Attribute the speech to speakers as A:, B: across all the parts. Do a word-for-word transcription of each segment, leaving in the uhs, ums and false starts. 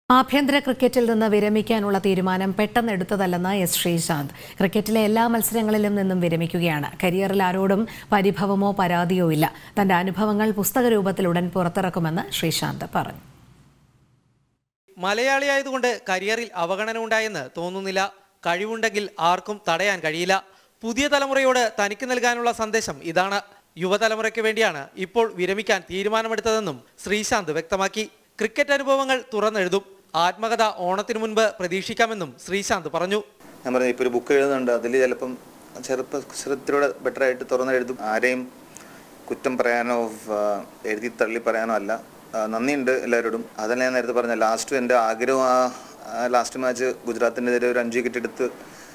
A: ആഭ്യന്തര ക്രിക്കറ്റിൽ നിന്ന് വിരമിക്കാനുള്ള തീരുമാനം പെട്ടെന്നെടുത്തതല്ലെന്ന് എസ് ശ്രീശാന്ത്. ക്രിക്കറ്റിലെ എല്ലാ മത്സരങ്ങളിലും നിന്നും വിരമിക്കുകയാണ്. കരിയറിൽ ആരോടും പരിഭവമോ പരാതിയോ ഇല്ല. തന്റെ അനുഭവങ്ങൾ പുസ്തക രൂപത്തിൽ ഉടൻ പുറത്തിറക്കുമെന്ന് ശ്രീശാന്ത് പറഞ്ഞു.
B: മലയാളിയായതുകൊണ്ട് കരിയറിൽ അവഗണന ഉണ്ടായെന്ന് തോന്നുന്നില്ല. കഴിവുണ്ടെങ്കിൽ ആർക്കും തടയാൻ കഴിയില്ല. പുതിയ തലമുറയോട് തനിക്ക് നൽകാനുള്ള സന്ദേശം ഇതാണ്. യുവതലമുറയ്ക്ക് വേണ്ടിയാണ് ഇപ്പോൾ വിരമിക്കാൻ തീരുമാനമെടുത്തതെന്നും ശ്രീശാന്ത് വ്യക്തമാക്കി. ക്രിക്കറ്റ് അനുഭവങ്ങൾ തുറന്നെഴുതും. ആത്മകഥ ഓണത്തിന് മുൻപ് പ്രതീക്ഷിക്കാമെന്നും ശ്രീശാന്ത് പറഞ്ഞു.
C: ഞാൻ പറഞ്ഞു ഇപ്പോൾ ഒരു ബുക്ക് എഴുതുന്നുണ്ട്, അതിൽ ചിലപ്പം ചെറുപ്പത്തിലൂടെ ബെറ്റർ ആയിട്ട് തുറന്നെഴുതും. ആരെയും കുറ്റം പറയാനോ എഴുതി തള്ളി പറയാനോ അല്ല. നന്ദിയുണ്ട് എല്ലാവരോടും. അതല്ല ഞാൻ നേരത്തെ പറഞ്ഞ ലാസ്റ്റ് എൻ്റെ ആഗ്രഹം ആ ലാസ്റ്റ് മാച്ച് ഗുജറാത്തിനെതിരെ ഒരു അഞ്ച് വിക്കറ്റ് എടുത്ത്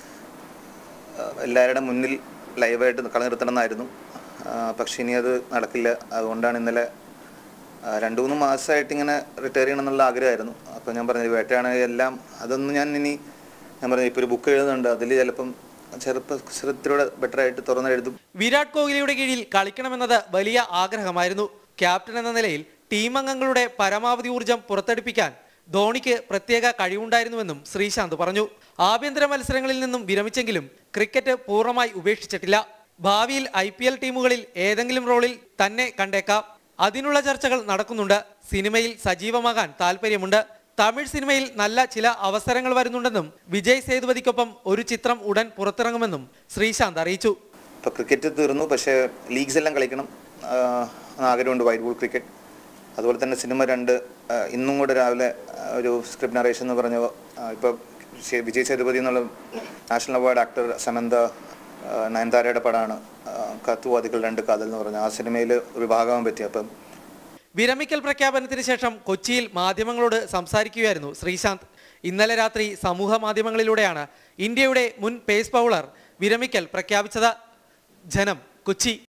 C: എല്ലാവരുടെ മുന്നിൽ ലൈവായിട്ട് കളനിർത്തണമെന്നായിരുന്നു. പക്ഷെ ഇനി അത് നടക്കില്ല. അതുകൊണ്ടാണ് ഇന്നലെ രണ്ടു മൂന്ന് മാസമായിട്ട് ഇങ്ങനെ റിട്ടയർ ചെയ്യണം എന്നുള്ള ആഗ്രഹമായിരുന്നു. അപ്പോൾ ഞാൻ പറഞ്ഞു വേട്ടയാണെങ്കിൽ എല്ലാം അതൊന്നും ഞാൻ ഇനി ഞാൻ പറഞ്ഞു ഇപ്പോൾ ഒരു ബുക്ക് എഴുതുന്നുണ്ട്, അതിൽ ചിലപ്പം ചെറുപ്പത്തിലൂടെ ബെറ്റർ ആയിട്ട് തുറന്നെഴുതും.
B: വിരാട് കോഹ്ലിയുടെ കീഴിൽ കളിക്കണമെന്നത് വലിയ ആഗ്രഹമായിരുന്നു. ക്യാപ്റ്റൻ എന്ന നിലയിൽ ടീം അംഗങ്ങളുടെ പരമാവധി ഊർജം പുറത്തെടുപ്പിക്കാൻ ധോണിക്ക് പ്രത്യേക കഴിവുണ്ടായിരുന്നുവെന്നും ശ്രീശാന്ത് പറഞ്ഞു. ആഭ്യന്തര മത്സരങ്ങളിൽ നിന്നും വിരമിച്ചെങ്കിലും ക്രിക്കറ്റ് പൂർണ്ണമായി ഉപേക്ഷിച്ചിട്ടില്ല. ഭാവിയിൽ ഐ പി എൽ ടീമുകളിൽ ഏതെങ്കിലും റോളിൽ തന്നെ കണ്ടേക്കാം. അതിനുള്ള ചർച്ചകൾ നടക്കുന്നുണ്ട്. സിനിമയിൽ സജീവമാകാൻ താല്പര്യമുണ്ട്. തമിഴ് സിനിമയിൽ നല്ല ചില അവസരങ്ങൾ വരുന്നുണ്ടെന്നും വിജയ് സേതുപതിക്കൊപ്പം ഒരു ചിത്രം ഉടൻ പുറത്തിറങ്ങുമെന്നും ശ്രീശാന്ത് അറിയിച്ചു.
C: ഇപ്പോൾ ക്രിക്കറ്റ് തീർന്നു, പക്ഷേ ലീഗ്സ് എല്ലാം കളിക്കണം ആഗ്രഹമുണ്ട്. വൈറ്റ് ബോൾ ക്രിക്കറ്റ്, അതുപോലെ തന്നെ സിനിമ രണ്ട് ഇന്നും കൂടെ രാവിലെ ഒരു സ്ക്രിപ്റ്റ് നറേഷൻ എന്ന് പറഞ്ഞു. ഇപ്പോൾ വിജയ് സേതുപതി എന്നുള്ള നാഷണൽ അവാർഡ് ആക്ടർ സമന്ത നയൻതാരയുടെ പടമാണ് കത്തുവാദികൾ രണ്ട് കാതൽ എന്ന് പറഞ്ഞ ആ സിനിമയിൽ ഒരു ഭാഗമാകാൻ പറ്റി. അപ്പം
B: വിരമിക്കൽ പ്രഖ്യാപനത്തിന് ശേഷം കൊച്ചിയിൽ മാധ്യമങ്ങളോട് സംസാരിക്കുകയായിരുന്നു ശ്രീശാന്ത്. ഇന്നലെ രാത്രി സമൂഹ മാധ്യമങ്ങളിലൂടെയാണ് ഇന്ത്യയുടെ മുൻ പേസ് ബൗളർ വിരമിക്കൽ പ്രഖ്യാപിച്ചത്. ജനം, കൊച്ചി.